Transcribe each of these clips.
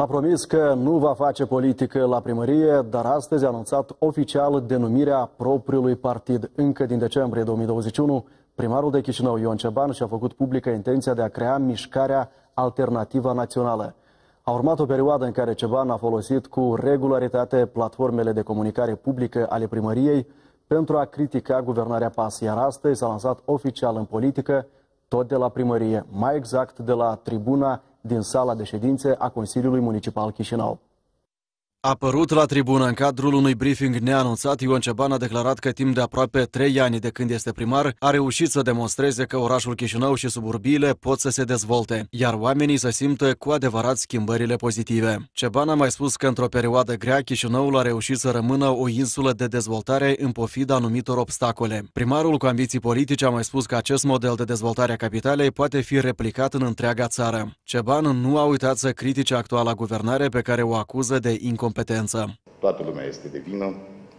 A promis că nu va face politică la primărie, dar astăzi a anunțat oficial denumirea propriului partid. Încă din decembrie 2021, primarul de Chișinău, Ion Ceban, și-a făcut publică intenția de a crea Mișcarea Alternativă Națională. A urmat o perioadă în care Ceban a folosit cu regularitate platformele de comunicare publică ale primăriei pentru a critica guvernarea PAS, iar astăzi s-a lansat oficial în politică, tot de la primărie, mai exact de la tribuna din sala de ședințe a Consiliului Municipal Chișinău. Apărut la tribună în cadrul unui briefing neanunțat, Ion Ceban a declarat că timp de aproape 3 ani de când este primar, a reușit să demonstreze că orașul Chișinău și suburbiile pot să se dezvolte, iar oamenii să simtă cu adevărat schimbările pozitive. Ceban a mai spus că într-o perioadă grea, Chișinăul a reușit să rămână o insulă de dezvoltare în pofida anumitor obstacole. Primarul cu ambiții politice a mai spus că acest model de dezvoltare a capitalei poate fi replicat în întreaga țară. Ceban nu a uitat să critique actuala guvernare, pe care o acuză de incompetență. Toată lumea este de vină,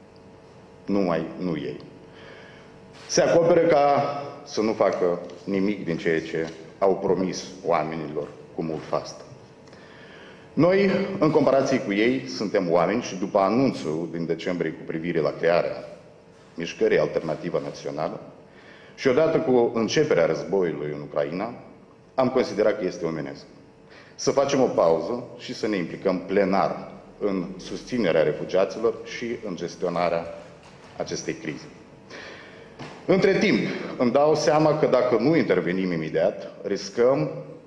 nu ei. Se acoperă ca să nu facă nimic din ceea ce au promis oamenilor cu mult fast. Noi, în comparație cu ei, suntem oameni și după anunțul din decembrie cu privire la crearea Mișcării Alternativă Națională și odată cu începerea războiului în Ucraina, am considerat că este omenesc să facem o pauză și să ne implicăm plenar în susținerea refugiaților și în gestionarea acestei crize. Între timp, îmi dau seama că dacă nu intervenim imediat, riscăm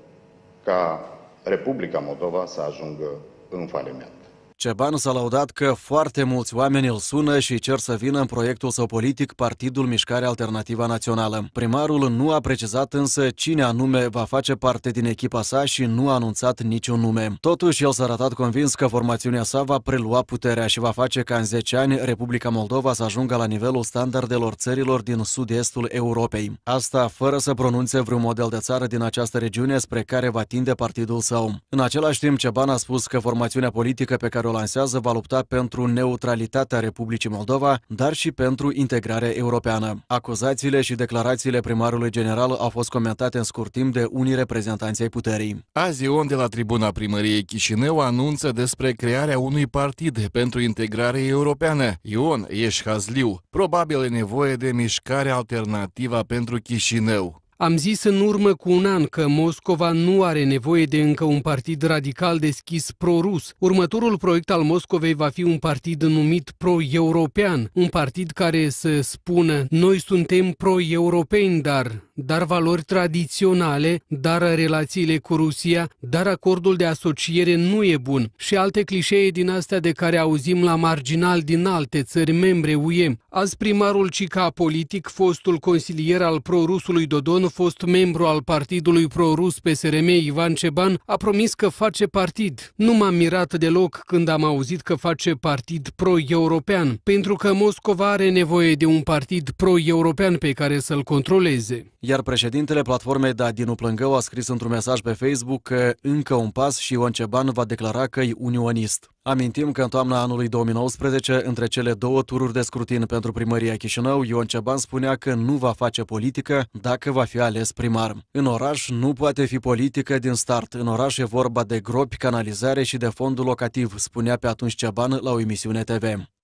ca Republica Moldova să ajungă în faliment. Ceban s-a laudat că foarte mulți oameni îl sună și cer să vină în proiectul său politic, Partidul Mișcarea Alternativă Națională. Primarul nu a precizat însă cine anume va face parte din echipa sa și nu a anunțat niciun nume. Totuși, el s-a arătat convins că formațiunea sa va prelua puterea și va face ca în 10 ani Republica Moldova să ajungă la nivelul standardelor țărilor din sud-estul Europei. Asta fără să pronunțe vreun model de țară din această regiune spre care va tinde partidul său. În același timp, Ceban a spus că formațiunea politică pe care o lansează va lupta pentru neutralitatea Republicii Moldova, dar și pentru integrare europeană. Acuzațiile și declarațiile primarului general au fost comentate în scurt timp de unii reprezentanți ai puterii. Azi Ion de la tribuna primăriei Chișinău anunță despre crearea unui partid pentru integrare europeană. Ion, ești hazliu. Probabil e nevoie de mișcare alternativă pentru Chișinău. Am zis în urmă cu un an că Moscova nu are nevoie de încă un partid radical deschis pro-rus. Următorul proiect al Moscovei va fi un partid numit pro-european, un partid care să spună noi suntem pro-europeni, dar valori tradiționale, dar relațiile cu Rusia, dar acordul de asociere nu e bun și alte clișee din astea de care auzim la marginal din alte țări membre UE. Azi primarul Cica politic, fostul consilier al pro-rusului Dodon, fost membru al partidului pro-rus PSRM Ivan Ceban, a promis că face partid. Nu m-am mirat deloc când am auzit că face partid pro-european, pentru că Moscova are nevoie de un partid pro-european pe care să-l controleze. Iar președintele platformei Dinu Plângău a scris într-un mesaj pe Facebook că încă un pas și Ion Ceban va declara că e unionist. Amintim că în toamna anului 2019, între cele două tururi de scrutin pentru primăria Chișinău, Ion Ceban spunea că nu va face politică dacă va fi ales primar. În oraș nu poate fi politică din start. În oraș e vorba de gropi, canalizare și de fondul locativ, spunea pe atunci Ceban la o emisiune TV.